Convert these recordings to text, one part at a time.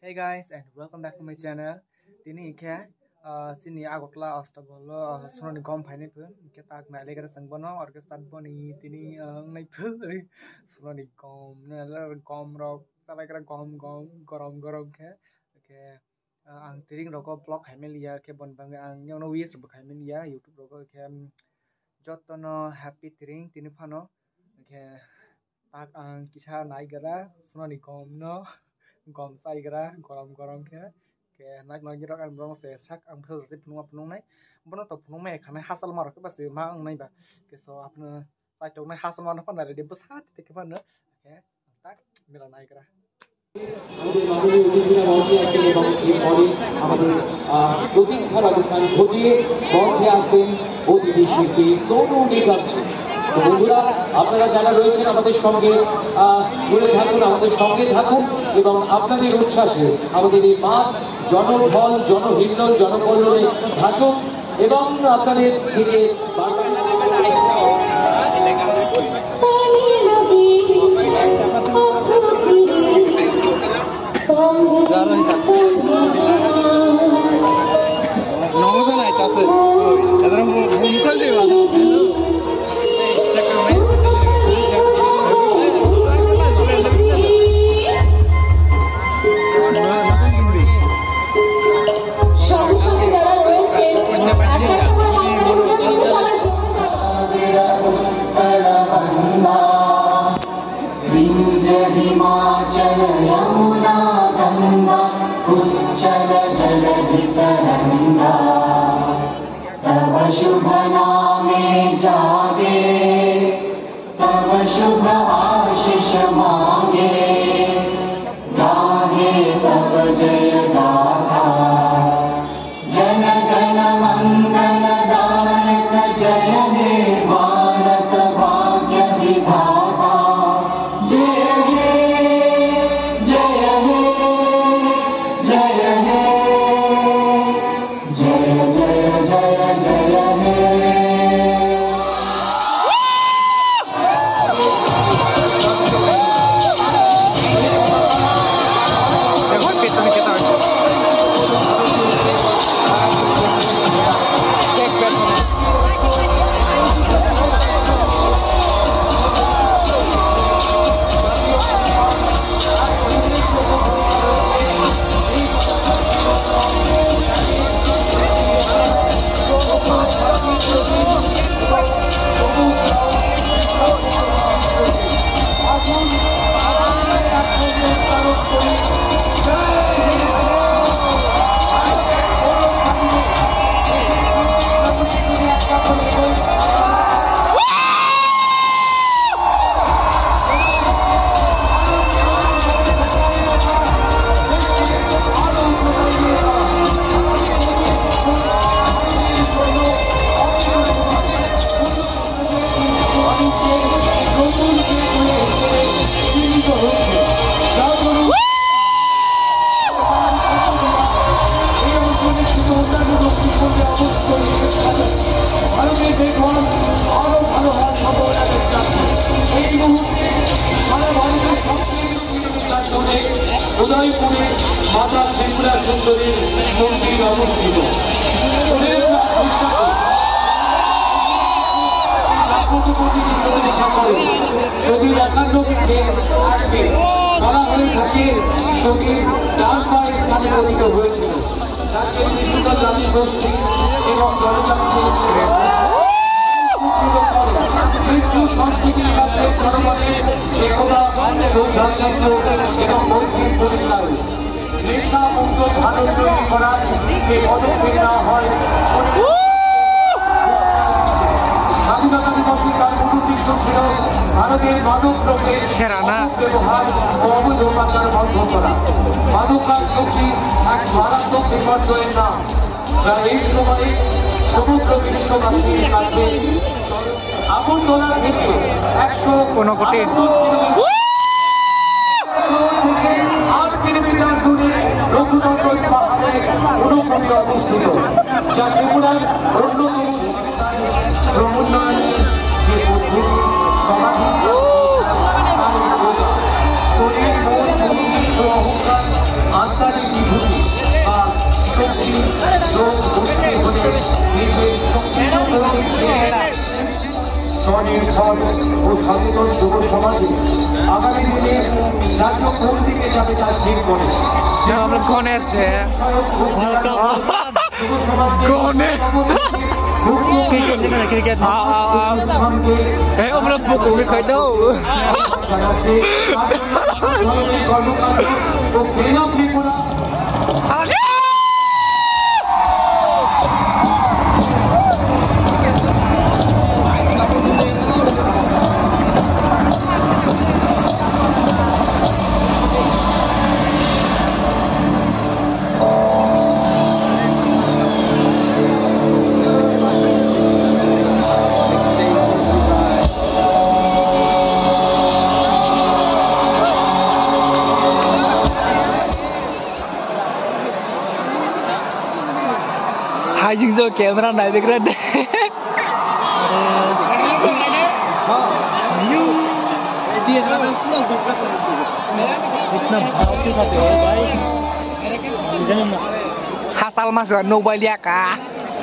Hey guys and welcome back to my channel. Tini ke sini agotla ostabolo sunoni gom phaine phu ke tak na legara sangbono or ke sat boni tini nai phu sunoni gom na gom rok sabai kara gom gorom ke ang tiring roko blog khaimeliya ke bon bang ang yono wies rok khaimeliya YouTube roko ke jotono happy tiring tini phano ke tak ang kisah naik gara sunoni gom no gom sai gara gorom ke naik naik jero kan brong se sak ang phel se phunung nai bono to phunung me khane hasal mar ke bas ma ang nai ba ke so apna sai to nai hasal mar na de besat te ke ban ke tak mila naik gara আমাদের মাননীয় অতিথিরা মঞ্চে আসবেন এবং এরপরে আমাদের প্রতিষ্ঠার অনুষ্ঠান ঘটিয়ে মঞ্চে আসবেন অতিথি শিল্পী সোনু নিগম। তো বন্ধুরা, আপনারা যারা রয়েছেন আমাদের সঙ্গে জুড়ে থাকুন, আমাদের সঙ্গে থাকুন এবং আপনাদের উচ্ছ্বাসে আমাদের এই মাঠ জনঢল জনহিন্নল জনকল্যাণে ভাষণ এবং আপনাদের থেকে নমস্কার আইতাছে এদের ফোন করে দিবা हिमाचल यमुना गंगा उच्चल जलधि तरंगा तव शुभ नामे जागे तव शुभ आशीष मांगे गाहे तव जय गाथा जन गण मंगल दायक जय हे भारत भाग्य विधाता जय हे जय हे जय हे जय जय जय जय हे দেখো পেছনে কেটা হয়েছে কেক পেছনে উদয়পুরে মাতা ত্রিপুরা সুন্দরীর মন্দির অবস্থিত। শহীদ 91 আসবে বলা হয়ে থাকে, শহীদ ডাকবাই স্থানে পতিত হয়েছিল। রাজ্যের বিভিন্ন জাতি গোষ্ঠী এবং জনজাতির বিশ্ব সংস্কৃতির কাছে জনগণের একতা সৌহার্দ্য এবং মৈত্রীর পরিচয়। নেশা মুক্ত ভারত তৈরি করার এই পদক্ষেপ নেওয়া হয়। স্বাধীনতা দিবসে তার মূল উদ্দেশ্য ছিল ভারতের মাদক দ্রব্যের ব্যবহার ও অবৈধ পাচার বন্ধ করা। মাদকাসক্তি এক মারাত্মক বিপর্যয়ের নাম, যা এই সময়ে সমগ্র বিশ্ববাসীর কাছে আগুন তোলার ক্ষেত্রে 100 থেকে 8 কিলোমিটার দূরে রঘুনন্দন পাহাড়ের অনুকূলে অবস্থিত, যা ত্রিপুরার অন্যতম উন্নয়ন যে পদ্ধতি সমাধি শরীর মন বুদ্ধি ও অহংকার অহংকারের বিভূতি বা শক্তি লোক বুঝতে হলে নিজের শক্তি স্বনির্ভর ও সচেতন যুব সমাজে আগামী দিনে রাজ্য কোন দিকে যাবে তা ঠিক করে আমরা গণেশ দে যুব সমাজকে ক্রিকেট আমরা বুকুকে খাই দাও কর্মকাণ্ড ও বেনাম বিপুলা Hajing jo camera naik keren deh. dia selatan pulang juga इतना भाव क्यों खाते हो भाई Hasal masuk nobel dia kah?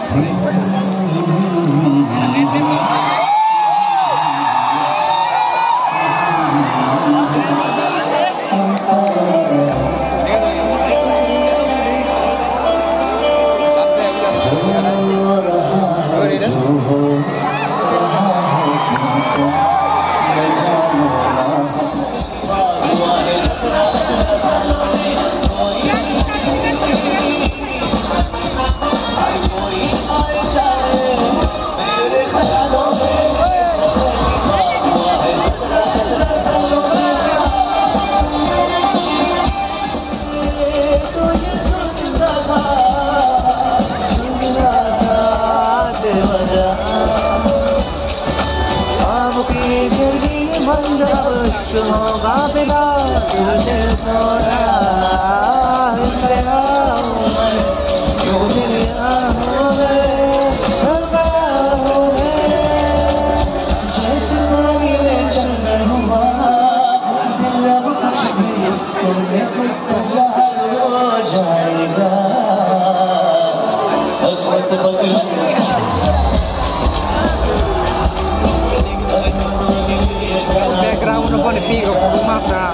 Background apa nih pigo rumah dah.